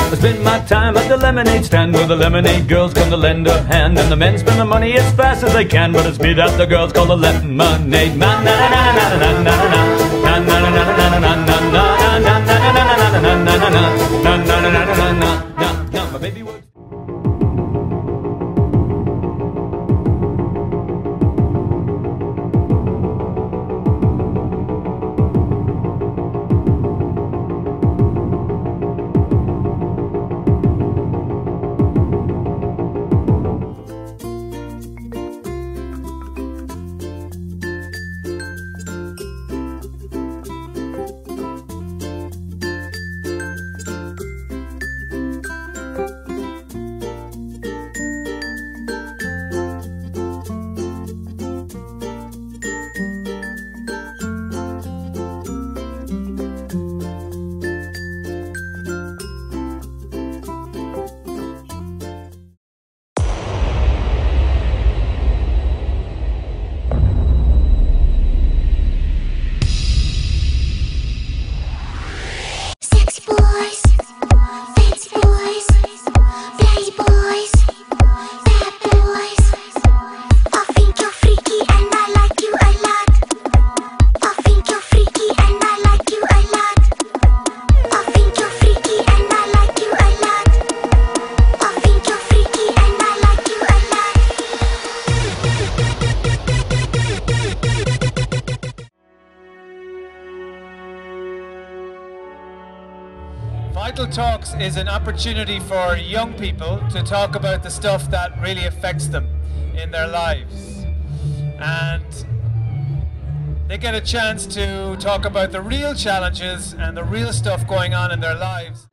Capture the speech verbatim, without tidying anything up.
I spend my time at the lemonade stand where the lemonade girls come to lend a hand, and the men spend the money as fast as they can, but it's me that the girls call the lemonade man. Na na na na na na na na na na na na na na na na na na na. My baby works. Vital Talks is an opportunity for young people to talk about the stuff that really affects them in their lives. And they get a chance to talk about the real challenges and the real stuff going on in their lives.